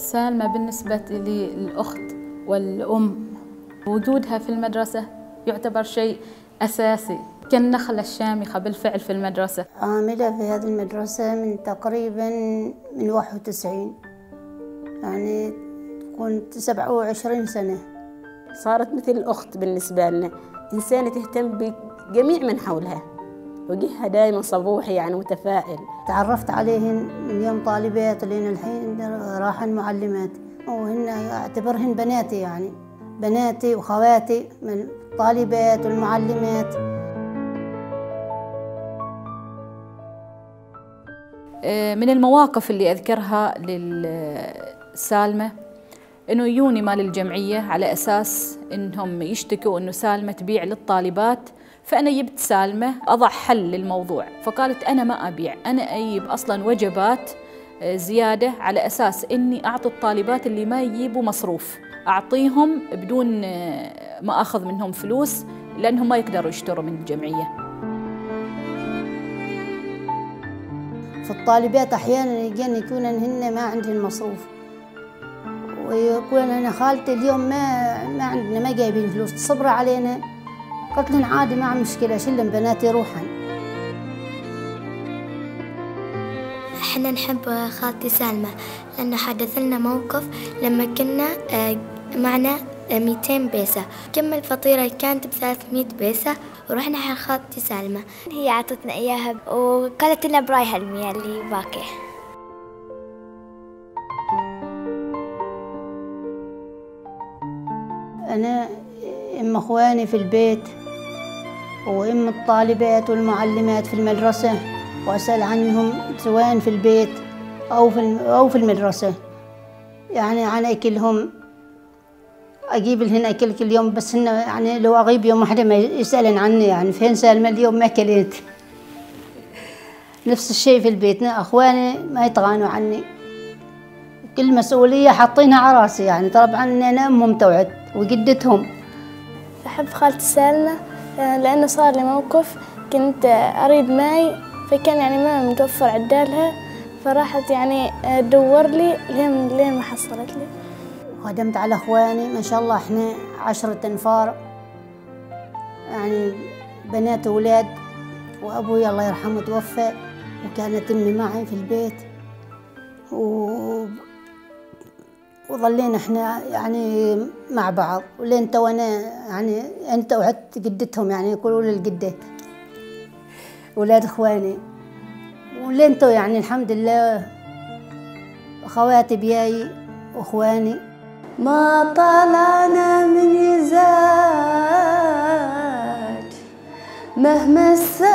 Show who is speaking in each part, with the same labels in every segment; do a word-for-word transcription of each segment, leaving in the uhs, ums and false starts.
Speaker 1: سالمة بالنسبة لي الأخت والأم، وجودها في المدرسة يعتبر شيء أساسي كالنخلة الشامخة بالفعل في المدرسة.
Speaker 2: عاملة في هذه المدرسة من تقريباً من واحد وتسعين، يعني كنت سبعة وعشرين سنة.
Speaker 3: صارت مثل الأخت بالنسبة لنا، إنسانة تهتم بجميع من حولها، وجهها دائما صبوحي يعني متفائل.
Speaker 2: تعرفت عليهن من يوم طالبات لين الحين راحن معلمات، وهن أعتبرهن بناتي، يعني بناتي وخواتي من الطالبات والمعلمات.
Speaker 1: من المواقف اللي أذكرها للسالمة إنه يجوني مال الجمعية على أساس إنهم يشتكوا إنه سالمة تبيع للطالبات، فأنا جبت سالمة أضع حل للموضوع، فقالت أنا ما أبيع، أنا أجيب أصلاً وجبات زيادة على أساس إني أعطي الطالبات اللي ما يجيبوا مصروف، أعطيهم بدون ما أخذ منهم فلوس لأنهم ما يقدروا يشتروا من الجمعية.
Speaker 2: فالطالبات أحياناً يجين يكون هن ما عندهن مصروف، ويقول أنا خالتي اليوم ما ما عندنا ما جايبين فلوس، تصبر علينا. قلت لهم عادي ما عم مشكلة، شلن بناتي روحن.
Speaker 4: احنا نحب خالتي سالمة لأنه حدث لنا موقف لما كنا معنا مئتين بيسة، كمل فطيرة كانت بثلاثمئة بيسة، ورحنا حق خالتي سالمة، هي عطتنا إياها وقالت لنا برايها المياه اللي باقي.
Speaker 2: أنا أم أخواني في البيت وأم الطالبات والمعلمات في المدرسة، وأسأل عنهم سواء في البيت أو في أو في المدرسة، يعني عن أكلهم، أجيب لهن أكل كل يوم، بس هن يعني لو أغيب يوم واحدة ما يسألن عني، يعني فين سالمة اليوم ما أكلت. نفس الشيء في البيت، أخواني ما يتغانوا عني، كل مسؤولية حاطينها على راسي، يعني طبعا أنا أمهم توعد وجدتهم.
Speaker 5: أحب خالتي سالمة لأنه صار لي موقف، كنت أريد ماي فكان يعني ما متوفر عدالها، فراحت يعني تدور لي لين لين ما حصلت لي.
Speaker 2: خدمت على اخواني ما شاء الله، احنا عشرة انفار، يعني بنات واولاد، وابوي الله يرحمه توفى، وكانت امي معي في البيت، و وظلينا احنا يعني مع بعض، ولين تو انا يعني انت وعدت جدتهم، يعني يقولوا لي الجده اولاد اخواني، ولين تو يعني الحمد لله اخواتي بياي واخواني.
Speaker 6: ما طلعنا من يزاج مهما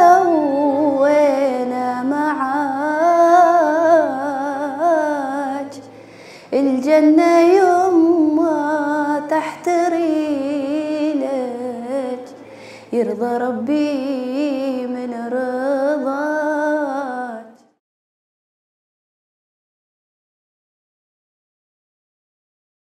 Speaker 6: سوينا معاج، الجنة يما تحت ريلك، يرضى ربي من رأيك.